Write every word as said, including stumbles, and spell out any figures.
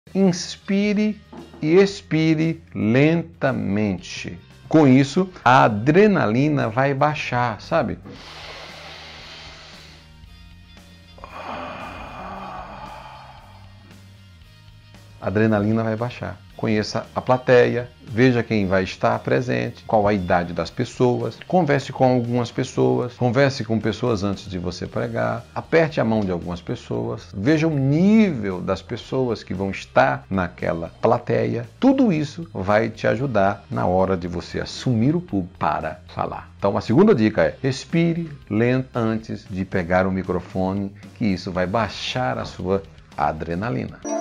Inspire e expire lentamente. Com isso, a adrenalina vai baixar, sabe? A adrenalina vai baixar. Conheça a plateia, veja quem vai estar presente, qual a idade das pessoas, converse com algumas pessoas, converse com pessoas antes de você pregar, aperte a mão de algumas pessoas, veja o nível das pessoas que vão estar naquela plateia. Tudo isso vai te ajudar na hora de você assumir o público para falar. Então a segunda dica é: respire lento antes de pegar o microfone, que isso vai baixar a sua adrenalina.